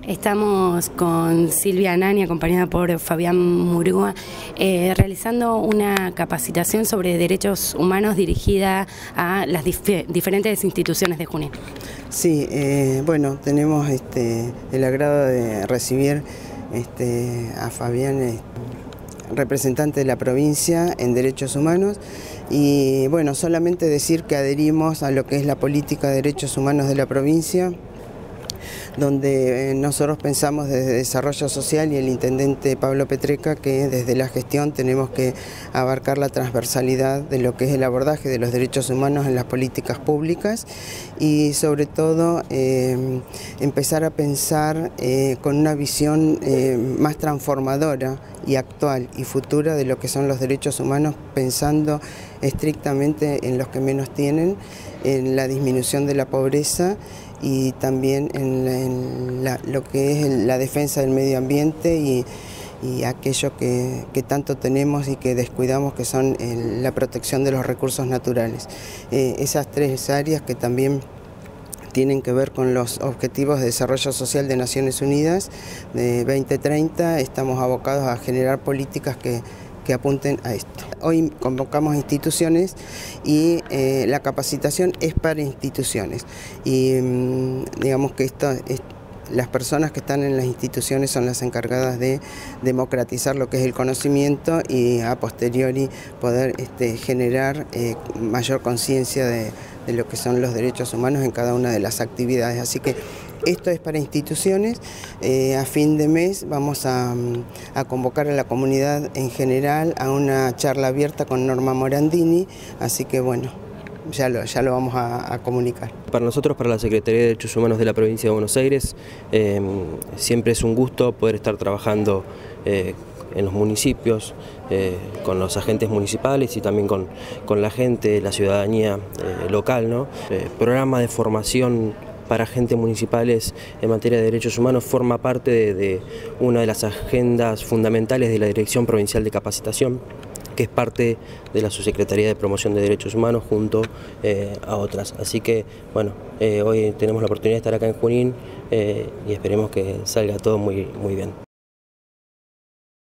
Estamos con Silvia Nani, acompañada por Fabián Murúa, realizando una capacitación sobre derechos humanos dirigida a las diferentes instituciones de Junín. Sí, bueno, tenemos el agrado de recibir a Fabián, representante de la provincia en Derechos Humanos, y bueno, solamente decir que adherimos a lo que es la política de derechos humanos de la provincia, donde nosotros pensamos desde Desarrollo Social y el intendente Pablo Petreca que desde la gestión tenemos que abarcar la transversalidad de lo que es el abordaje de los derechos humanos en las políticas públicas y sobre todo empezar a pensar con una visión más transformadora y actual y futura de lo que son los derechos humanos, pensando estrictamente en los que menos tienen, en la disminución de la pobreza y también en lo que es la defensa del medio ambiente y aquello que tanto tenemos y que descuidamos, que son la protección de los recursos naturales. Esas tres áreas que también tienen que ver con los Objetivos de Desarrollo Social de Naciones Unidas de 2030, estamos abocados a generar políticas que apunten a esto. Hoy convocamos instituciones y la capacitación es para instituciones y digamos que las personas que están en las instituciones son las encargadas de democratizar lo que es el conocimiento y a posteriori poder generar mayor conciencia de lo que son los derechos humanos en cada una de las actividades. Así que esto es para instituciones. A fin de mes vamos a convocar a la comunidad en general a una charla abierta con Norma Morandini, así que bueno, ya lo vamos a comunicar. Para nosotros, para la Secretaría de Derechos Humanos de la Provincia de Buenos Aires, siempre es un gusto poder estar trabajando en los municipios, con los agentes municipales y también con la gente, la ciudadanía local, ¿no? Programa de formación para agentes municipales en materia de derechos humanos forma parte de una de las agendas fundamentales de la Dirección Provincial de Capacitación, que es parte de la Subsecretaría de Promoción de Derechos Humanos junto a otras. Así que, bueno, hoy tenemos la oportunidad de estar acá en Junín y esperemos que salga todo muy bien.